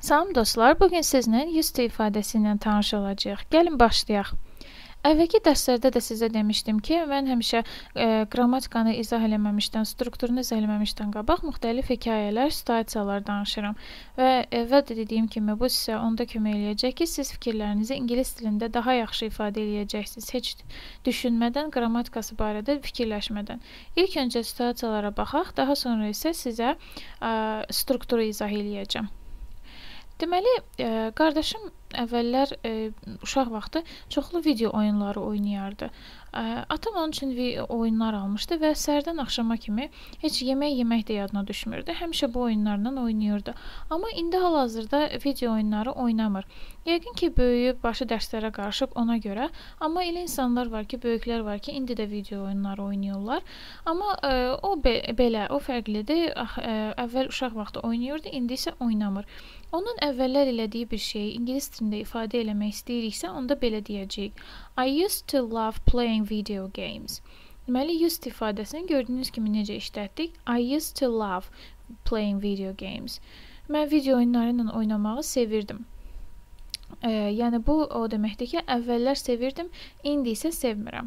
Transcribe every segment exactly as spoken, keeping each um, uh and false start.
Salam dostlar, bugün sizinlə use to ifadəsi ilə tanış olacağıq. Gəlin başlayaq. Əvvəlki dərslərdə də sizə demişdim ki, mən həmişə e, qrammatikanı izah eləməmişdən, strukturunu izah eləməmişdən qabaq müxtəlif hekayələr, situasiyalar danışıram. Və əvvəl də dediyim kimi bu sizə onda kömək eləyəcək ki, siz fikirlərinizi ingilis dilində daha yaxşı ifadə eləyəcəksiniz. Heç düşünmədən, qrammatikası barədə fikirləşmədən. İlk öncə situasiyalara baxaq, daha sonra isə sizə e, strukturu izah eləyəcəm. Deməli, e, qardaşım əvvəllər e, uşaq vaxtı çoxlu video oyunları oynayardı. E, atam onun üçün oyunlar almışdı və səhərdən axşama kimi heç yemək yemək də yadına düşmürdü. Həmişə bu oyunlarla oynayırdı. Amma indi hal-hazırda video oyunları oynamır. Yəqin ki, böyüyüb, başı dərslərə qarışıb ona görə. Amma elə insanlar var ki, böyüklər var ki, indi də video oyunları oynayırlar. Amma e, o be belə, o fərqlidir. Ah, e, əvvəl uşaq vaxtı oynayırdı, indi isə oynamır. Onun əvvəllər elədiyi bir şeyi ingilis dilində ifadə eləmək istəyiriksə, onda belə deyəcəyik. I used to love playing video games. Deməli, used ifadəsini gördüyünüz kimi necə işlətdik? I used to love playing video games. Mən video oyunları ilə oynamağı sevirdim. E, yəni, bu o deməkdir ki, əvvəllər sevirdim, indi isə sevmirəm.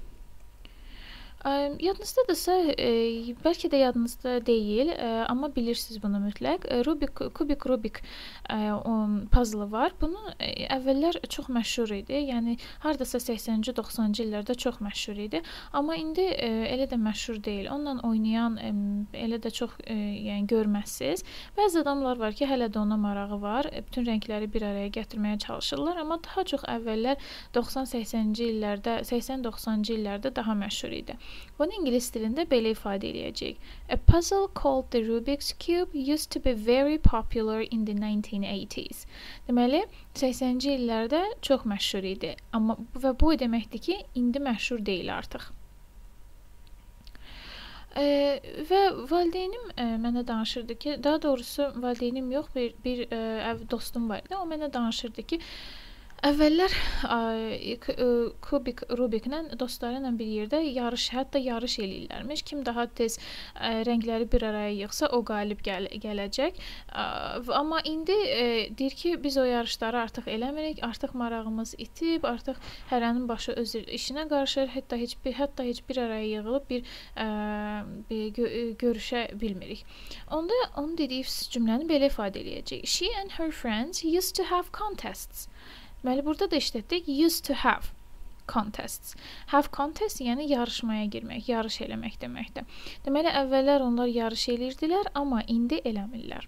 Yadınızdadırsa, e, bəlkə də yadınızda deyil, e, amma bilirsiniz bunu mütləq. Rubik, kubik Rubik e, puzzle var. Bunu e, əvvəllər çox məşhur idi. Yəni, hardasa səksəninci doxsanıncı illərdə çox məşhur idi. Amma indi e, elə də məşhur deyil. Onunla oynayan e, elə də çox e, yəni, görməzsiniz. Bəzi adamlar var ki, hələ də ona marağı var. E, bütün rəngləri bir araya gətirməyə çalışırlar. Amma daha çox əvvəllər doxsan səksəninci illərdə, səksən doxsanıncı illərdə daha məşhur idi. Bunu ingilis dilində belə ifadə edəcəyik. A puzzle called the Rubik's Cube used to be very popular in the nineteen eighties. Deməli, səksəninci illərdə çox məşhur idi. Amma və bu deməkdir ki, indi məşhur deyil artıq. E, və valideynim e, mənə danışırdı ki, daha doğrusu valideynim yox, bir, bir e, ev dostum var idi. O mənə danışırdı ki, əvvəllər kubik Rubiklə dostları ilə bir yerdə yarış, hətta yarış eləyirlərmiş. Kim daha tez ə, rəngləri bir araya yığsa, o qalib gəl gələcək. Ə, amma indi ə, deyir ki, biz o yarışları artıq eləmirik, artıq marağımız itib, artıq hərənin başı öz işinə qarışır, hətta heç bir, hətta heç bir araya yığılıb bir, ə, bir gö görüşə bilmirik. Onda onun dediyi cümləni belə ifadə eləyəcək. She and her friends used to have contests. Deməli, burada da işlətdik used to have contests. Have contest, yəni yarışmaya girmək, yarış eləmək deməkdir. Deməli, əvvəllər onlar yarış eləyirdilər, amma indi eləmirlər.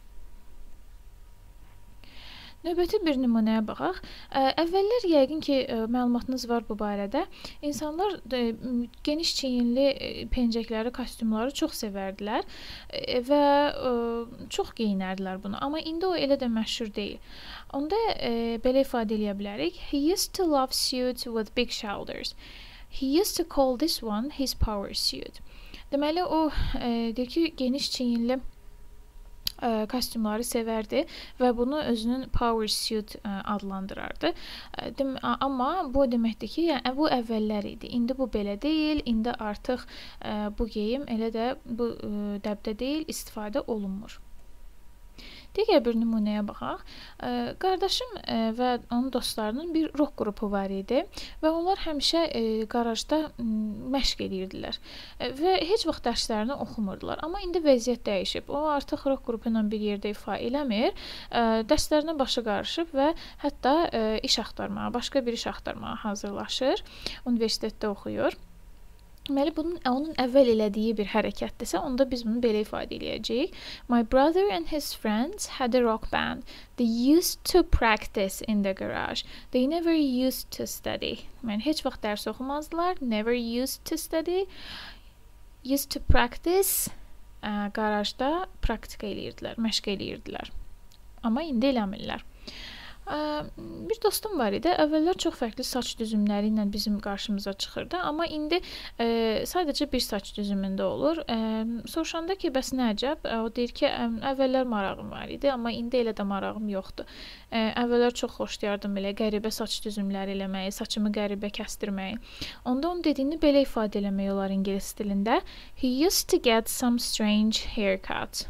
Növbəti bir nümunəyə baxaq. Əvvəllər yəqin ki, məlumatınız var bu barədə. İnsanlar geniş çiyinli pencəkləri, kostyumları çox sevərdilər və çox geyinərdilər bunu. Amma indi o elə də məşhur deyil. Onda belə ifadə eləyə bilərik. He used to love suits with big shoulders. He used to call this one his power suit. Deməli, o deyir ki, geniş çiyinli kostyumları sevərdi və bunu özünün power suit adlandırardı. Amma bu deməkdir ki, yəni, bu əvvəllər idi. İndi bu belə deyil. İndi artıq bu geyim elə də bu dəbdə deyil, istifadə olunmur. Digər bir nümunəyə baxaq. Qardaşım və onun dostlarının bir rock qrupu var idi və onlar həmişə qarajda məşq edirdilər və heç vaxt dərslərini oxumurdular. Amma indi vəziyyət dəyişib. O artıq rock qrupu ilə bir yerdə ifa eləmir, dərslərinə başı qarışıb və hətta iş axtarmağa, başqa bir iş axtarmağa hazırlaşır. Universitetdə oxuyur. Deməli, bunun, onun əvvəl elədiyi bir hərəkətdirsə, onda biz bunu belə ifadə eləyəcəyik. My brother and his friends had a rock band. They used to practice in the garage. They never used to study. Yəni, heç vaxt dərs oxumazdılar. Never used to study. Used to practice. Ə, garajda praktika eləyirdilər, məşq eləyirdilər. Amma indi eləmirlər. Bir dostum var idi. Əvvəllər çox fərqli saç düzümləri ilə bizim qarşımıza çıxırdı. Amma indi e, sadəcə bir saç düzümündə olur. E, soruşanda ki, bəs nə əcəb? O deyir ki, əvvəllər marağım var idi, amma indi elə də marağım yoxdur. E, əvvəllər çox xoşlayardım elə qəribə saç düzümləri eləməyi, saçımı qəribə kəstirməyi. Onda onun dediyini belə ifadə eləmək olar ingilis dilində. He used to get some strange haircuts.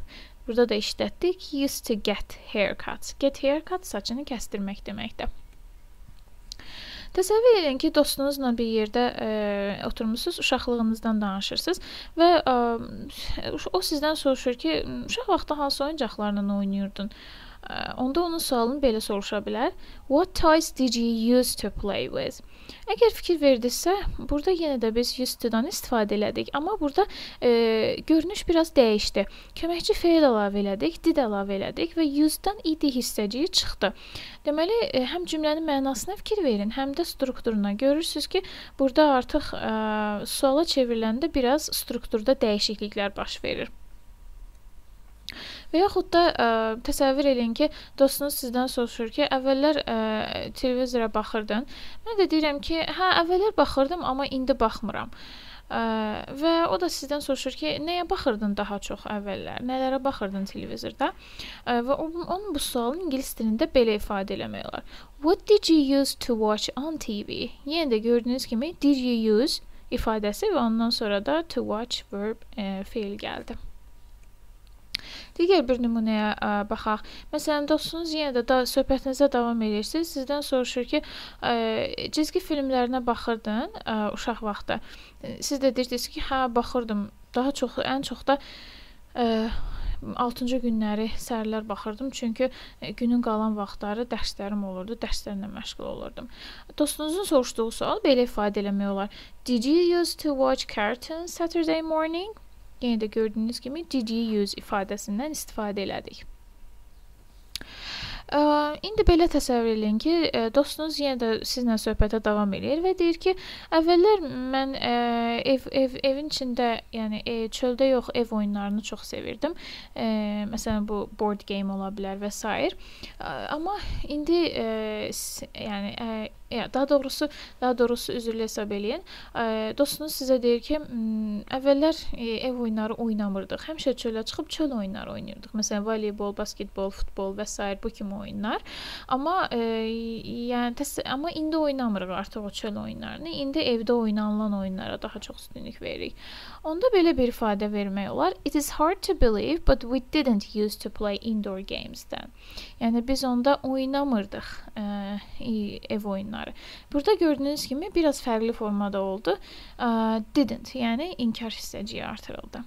Burada da işlətdik. Used to get haircuts. Get haircut saçını kəstirmək deməkdir. Təsəvvür edin ki, dostunuzla bir yerdə e, oturmusunuz, uşaqlığınızdan danışırsınız və e, o sizdən soruşur ki, uşaq vaxtı hansı oyuncaqlarla oynayırdın? E, onda onun sualını belə soruşa bilər. What toys did you use to play with? Əgər fikir verdinizsə, burada yenə də biz used to-dan istifadə elədik. Amma burada e, görünüş biraz dəyişdi. Köməkçi feil əlavə elədik, did əlavə elədik və used-dan id hissəciyi çıxdı. Deməli, e, həm cümlənin mənasına fikir verin, həm də strukturuna. Görürsünüz ki, burada artıq e, suala çevriləndə biraz strukturda dəyişikliklər baş verir. Və yaxud da ə, təsəvvür edin ki, dostunuz sizdən soruşur ki, əvvəllər ə, televizora baxırdın. Mən də deyirəm ki, hə, əvvəllər baxırdım, amma indi baxmıram. Ə, və o da sizdən soruşur ki, nəyə baxırdın daha çox əvvəllər? Nələrə baxırdın televizorda? Ə, və onun bu sualını ingilis dilində belə ifadə eləmək olar. What did you use to watch on T V? Yenə də gördüyünüz kimi did you use ifadəsi və ondan sonra da to watch verb ə, feil gəldi. Digər bir nümunəyə ə, baxaq. Məsələn, dostunuz yenə də da, söhbətinizə davam edirsiniz. Sizdən soruşur ki, ə, cizgi filmlərinə baxırdın ə, uşaq vaxtı. Siz də deyirsiniz ki, hə, baxırdım. Daha çox, ən çox da ə, altıncı günləri səhərlər baxırdım. Çünki ə, günün qalan vaxtları dərslərim olurdu. Dərslərlə məşğul olurdum. Dostunuzun soruşduğu sual belə ifadə eləmək olar. Did you used to watch cartoons Saturday morning? Yenə də gördüyünüz kimi did you use ifadəsindən istifadə elədik. Ə, indi belə təsəvvür edin ki, dostunuz yenə də sizlə söhbətə davam edir və deyir ki, əvvəllər mən ə, ev, ev, evin içində, yəni e, çöldə yox, ev oyunlarını çox sevirdim. Ə, məsələn, bu board game ola bilər və s. Ə, amma indi ə, yəni ə, daha doğrusu, daha doğrusu üzrlü hesab eləyin. Ə, dostunuz sizə deyir ki, əvvəllər e, ev oyunları oynamırdıq. Həmişə çölə çıxıb çöl oyunları oynayırdıq. Məsələn, voleybol, basketbol, futbol və s. bu kimi oyunlar. Amma e, yəni təs amma indi oynamırıq artıq o çöl oyunlarını. İndi evdə oynanılan oyunlara daha çox üstünlük veririk. Onda belə bir ifadə vermək olar. It is hard to believe, but we didn't used to play indoor games then. Yəni biz onda oynamırdıq e, ev oyunları. Burada gördüyünüz kimi biraz fərqli formada oldu. Uh, didn't, yəni inkar hissəciyi artırıldı.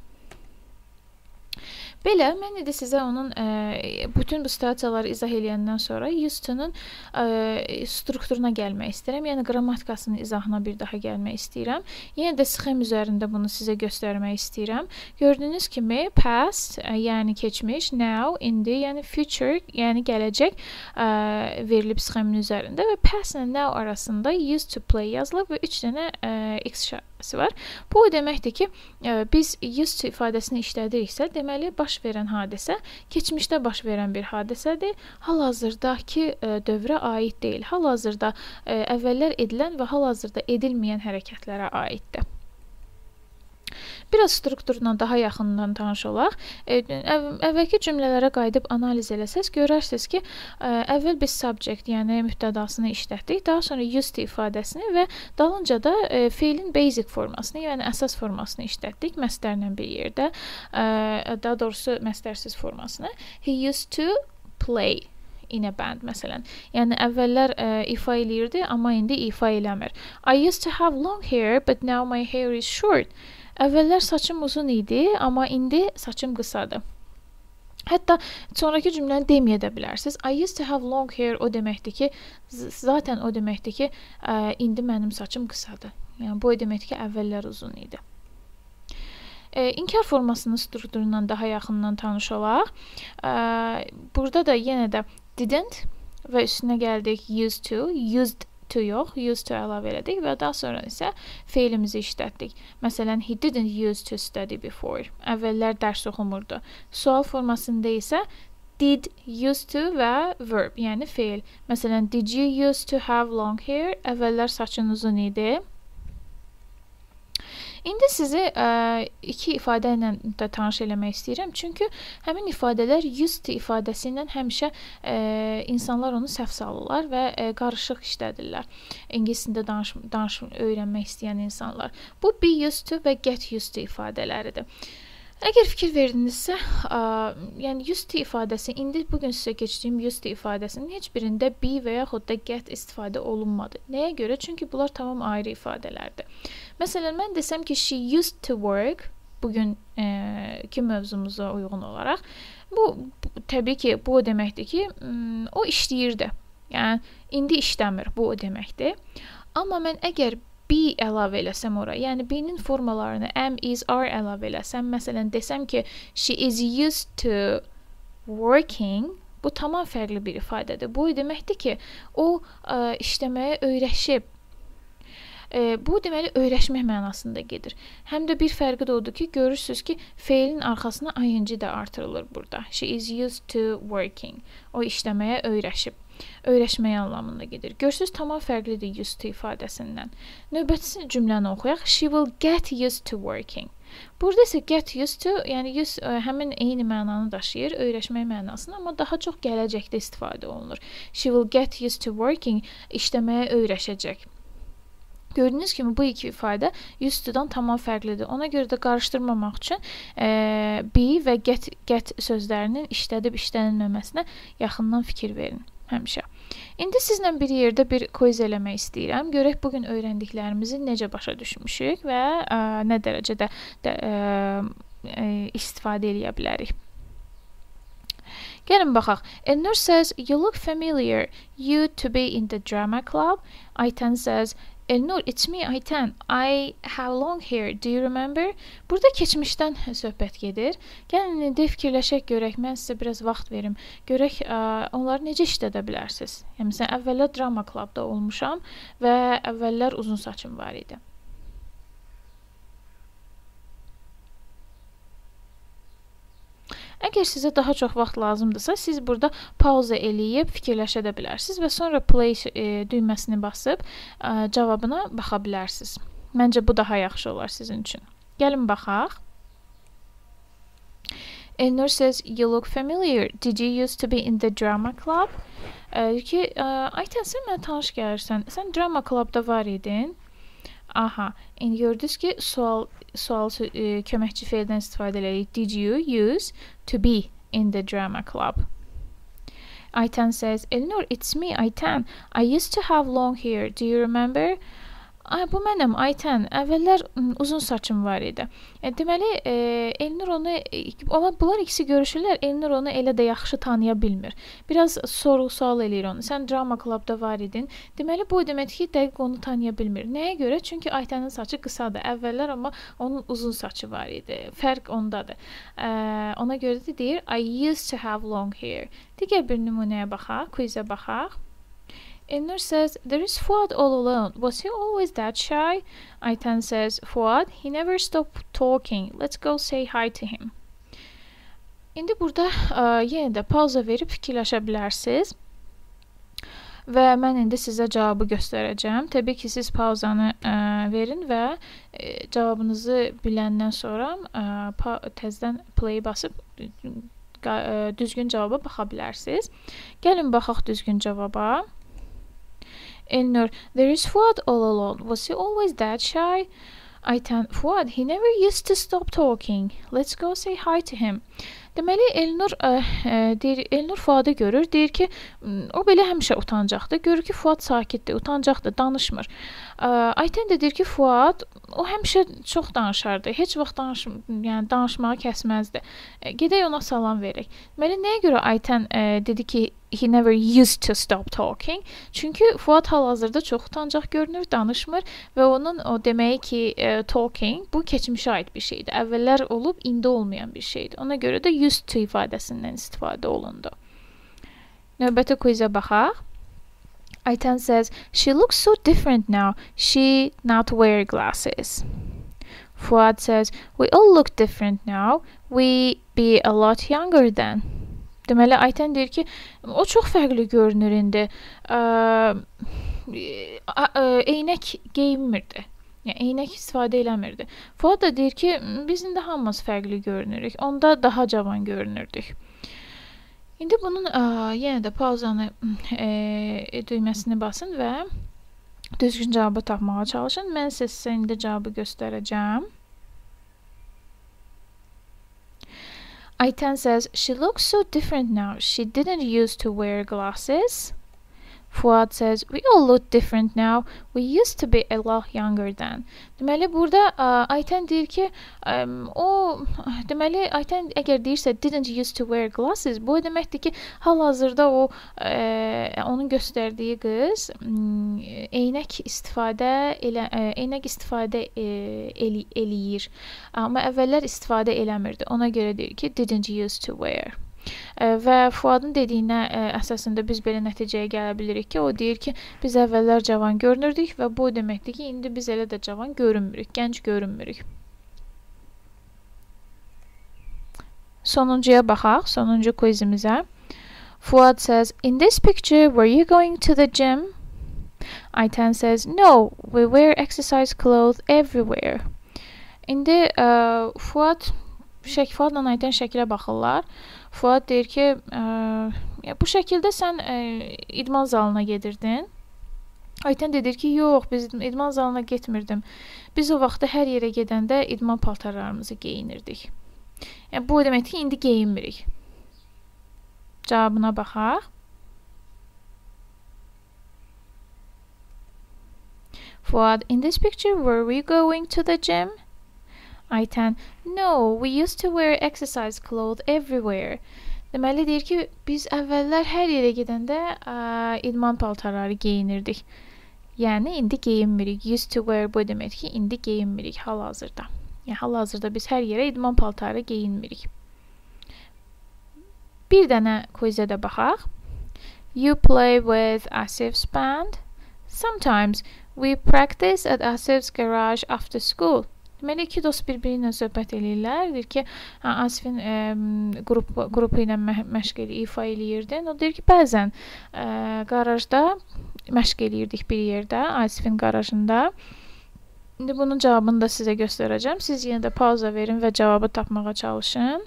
Belə, mən indi sizə onun ə, bütün bu situasiyaları izah eləyəndən sonra used to-nun ə, strukturuna gəlmək istəyirəm. Yəni, qrammatikasının izahına bir daha gəlmək istəyirəm. Yenə də sxem üzərində bunu sizə göstərmək istəyirəm. Gördüyünüz kimi past, ə, yəni keçmiş, now, indi, yəni future, yəni gələcək ə, verilib sxemin üzərində və past and now arasında used to play yazılıb və üç dənə ə, x şartı var. Bu o deməkdir ki, ə, biz used to ifadəsini işlədiriksə, deməli, baş verən hadisə keçmişdə baş verən bir hadisədir. Hal-hazırdakı ə, dövrə aid deyil. Hal-hazırda ə, əvvəllər edilən və hal-hazırda edilməyən hərəkətlərə aiddir. Biraz strukturla daha yaxından tanış olaq. Əv əvvəlki cümlələrə qayıdıb analiz eləsəz, görərsiniz ki, ə, əvvəl biz subject, yəni mübtədasını işlətdik, daha sonra used to ifadəsini və dalınca da ə, feilin basic formasını, yəni əsas formasını işlətdik məstərlə bir yerdə. Ə, daha doğrusu məstərsiz formasını. He used to play in a band, məsələn. Yəni, əvvəllər ə, ifa eləyirdi, amma indi ifa eləmir. I used to have long hair, but now my hair is short. Əvvəllər saçım uzun idi, amma indi saçım qısadır. Hətta sonraki cümləni deməyə də bilərsiniz. I used to have long hair o deməkdir ki, zaten o deməkdir ki, ə, indi mənim saçım qısadır. Yəni, bu o deməkdir ki, əvvəllər uzun idi. E, inkar formasının strukturundan daha yaxından tanış olaq. E, burada da yenə də didn't və üstünə gəldik used to, used to yox, used to əlavə elədik və daha sonra isə feilimizi işlətdik. Məsələn, he didn't used to study before. Əvvəllər dərs oxumurdu. Sual formasında isə did, used to və verb, yəni feil. Məsələn, did you used to have long hair? Əvvəllər saçın uzun idi. İndi sizi ə, iki ifadə ilə də tanış eləmək istəyirəm. Çünki həmin ifadələr used to ifadəsi ilə həmişə ə, insanlar onu səhv salırlar və ə, qarışıq işlədirlər. İngiliscə danış, danış öyrənmək istəyən insanlar. Bu be used to və get used to ifadələridir. Əgər fikir verdinizsə, ə, yəni used to ifadəsi, indi bugün sizə keçdiyim used to ifadəsinin heç birində be və yaxud da get istifadə olunmadı. Nəyə görə? Çünki bunlar tamam ayrı ifadələrdir. Məsələn, mən desəm ki, she used to work, bugün ə, ki mövzumuza uyğun olaraq, bu, bu təbii ki, bu o deməkdir ki, o işləyirdi. Yəni, indi işləmir, bu o deməkdir. Amma mən əgər be əlavə eləsəm ora, yəni be-nin formalarını am, is, are əlavə eləsəm, məsələn, desəm ki, she is used to working, bu tamam fərqli bir ifadədir. Bu deməkdir ki, o ə, işləməyə öyrəşib. Ə, bu deməli öyrəşmək mənasında gedir. Həm də bir fərqi də odur ki, görürsüz ki, feilin arxasına ing də artırılır burada. She is used to working. O işləməyə öyrəşib. Öyrəşməyə anlamında gedir. Görürsüz, tamam fərqlidir used to ifadəsindən. Növbəti cümləni oxuyaq. She will get used to working. Burada isə get used to, yəni use, ə, həmin eyni mənanı daşıyır, öyrəşmək mənasını, amma daha çox gələcəkdə istifadə olunur. She will get used to working, işləməyə öyrəşəcək. Gördüyünüz kimi bu iki ifadə used to-dan tamam fərqlidir. Ona görə də qarışdırmamaq üçün e, be və get, get sözlərinin işlədib işlənilməməsinə yaxından fikir verin həmişə. İndi sizlə bir yerdə bir quiz eləmək istəyirəm. Görək bugün öyrəndiklərimizi necə başa düşmüşük və ə, nə dərəcədə də, ə, ə, istifadə edə bilərik. Gəlin baxaq. Elnur says, you look familiar. You to be in the drama club. Ayten says, Elnur, it's me, Ayten. I have long hair. Do you remember? Burada keçmişdən söhbət gedir. Gəlin, indi fikirləşək görək. Mən sizə biraz vaxt verim. Görək, ə, onları necə işlədə bilərsiniz? Yəni, məsələn, əvvəllər drama clubda olmuşam və əvvəllər uzun saçım var idi. Əgər sizə daha çox vaxt lazımdırsa, siz burada pauza eləyib fikirləşə də bilərsiniz və sonra play e, düyməsini basıb e, cavabına baxa bilərsiniz. Məncə bu daha yaxşı olar sizin üçün. Gəlin baxaq. Elnur says, you look familiar. Did you used to be in the drama club? E, ki, e, Ayten, sən mənə tanış gəlirsən. Sən drama clubda var idin. Aha, indi gördünüz ki, sual sual e, köməkçi feildən istifadə edirik. Did you use to be in the drama club? Ayten says, Elnur, it's me, Ayten. I used to have long hair. Do you remember? Ay, bu mənəm, Ayten. Əvvəllər uzun saçım var idi. E, deməli, e, Elnur onu, ona, bunlar ikisi görüşürlər, Elnur onu elə də yaxşı tanıya bilmir. Biraz soru-sual eləyir onu. Sən drama clubda var idin. Deməli, bu demək ki, dəqiq onu tanıya bilmir. Nəyə görə? Çünki Aytenin saçı qısadır. Əvvəllər amma onun uzun saçı var idi. Fərq ondadır. E, ona görə də deyir, I used to have long hair. Digər bir nümunəyə baxaq, quizə baxaq. Elnur says, there is Fuad all alone. Was he always that shy? Ayten says, Fuad, he never stopped talking. Let's go say hi to him. İndi burada ə, yenə də pauza verib fikirləşə bilərsiniz. Və mən indi sizə cavabı göstərəcəm. Təbii ki, siz pauzanı ə, verin və ə, cavabınızı biləndən sonra ə, təzədən play basıb ə, düzgün cavaba baxa bilərsiniz. Gəlin baxaq düzgün cavaba. Elnur, there is Fuad all alone. Was he always that shy? Ayten, Fuad, he never used to stop talking. Let's go say hi to him. Deməli, Elnur, ə, ə, deyir, Elnur Fuadı görür, deyir ki, o belə həmişə utancaqdır. Görür ki, Fuad sakitdir, utancaqdır, danışmır. Ə, Ayten də deyir ki, Fuad, o həmişə çox danışardı, heç vaxt danış, yəni, danışmağı kəsməzdi. Ə, gedək ona salam verək. Deməli, nəyə görə Ayten ə, dedi ki, he never used to stop talking? Çünki Fuad hal-hazırda çox utancaq görünür, danışmır və onun o deməyi ki, ə, talking, bu keçmişə aid bir şeydir. Əvvəllər olub, indi olmayan bir şeydir. Ona görə də used to ifadəsindən istifadə olundu. Növbəti quizə baxaq. Ayten says, she looks so different now. She not wear glasses. Fuad says, we all look different now. We be a lot younger then. Deməli, Ayten deyir ki, o çox fərqli görünür indi. Ə, ə, eynək geyinmirdi. Yəni, eynək istifadə eləmirdi. Fuad da deyir ki, biz indi hamımız fərqli görünürük. Onda daha cavan görünürdük. İndi bunun ə, yenə də pauzanı ə, düyməsini basın və düzgün cavabı tapmağa çalışın. Mən sizə indi cavabı göstərəcəm. Ayten says, she looks so different now. She didn't used to wear glasses. Fuad says, we all look different now. We used to be a lot younger then. Deməli, burada ə, Ayten deyir ki, ə, o, deməli, Ayten əgər deyirsə, didn't used to wear glasses, bu deməkdir ki, hal-hazırda o, ə, onun göstərdiyi qız ə, eynək istifadə elə, ə, eynək istifadə ə, eli, eləyir. Amma əvvəllər istifadə eləmirdi. Ona görə deyir ki, didn't used to wear. Və Fuadın dediyinə ə, əsasında biz belə nəticəyə gələ bilirik ki, o deyir ki, biz əvvəllər cavan görünürdük və bu deməkdir ki, indi biz elə də cavan görünmürük, gənc görünmürük. Sonuncuya baxaq, sonuncu quizimizə. Fuad says, in this picture, were you going to the gym? Ayten says, no, we wear exercise clothes everywhere. İndi ə, Fuad Şək, Fuadla Ayten şəkilə baxırlar. Fuad deyir ki, ə, bu şəkildə sən ə, idman zalına gedirdin. Ayten deyir ki, yox, biz idman zalına getmirdim. Biz o vaxtda hər yerə gedəndə idman paltarlarımızı geyinirdik. Yəni, bu deməkdir ki, indi geyinmirik. Cavabına baxaq. Fuad, in this picture, were we going to the gym? Ayten, no, we used to wear exercise clothes everywhere. Deməli deyir ki, biz əvvəllər hər yerə gedəndə ə, idman paltarları geyinirdik. Yəni indi geyinmirik. Used to wear bu demək ki, indi geyinmirik hal-hazırda. Yəni hal-hazırda biz hər yerə idman paltarı geyinmirik. Bir dənə quizə də baxaq. You play with Asif's band. Sometimes we practice at Asif's garage after school. Deməli, iki dost bir-biri ilə söhbət eləyirlər. Deyir ki, Asifin ə, qrup, qrupu ilə mə məşq eləyir, ifa eləyirdin. O deyir ki, bəzən ə, qarajda məşq eləyirdik bir yerdə, Asifin qarajında. İndi bunun cavabını da sizə göstərəcəm. Siz yenə də pauza verin və cavabı tapmağa çalışın.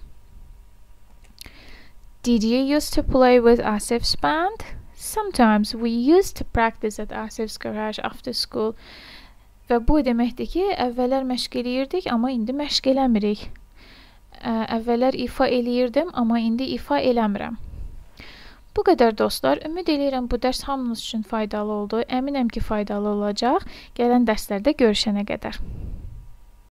Did you used to play with Asif's band? Sometimes we used to practice at Asif's garage after school. Və bu deməkdir ki, əvvəllər məşq eləyirdik, amma indi məşq eləmirik. Əvvəllər ifa eləyirdim, amma indi ifa eləmirəm. Bu qədər dostlar, ümid edirəm bu dərs hamınız üçün faydalı oldu. Əminəm ki, faydalı olacaq. Gələn dərslərdə görüşənə qədər.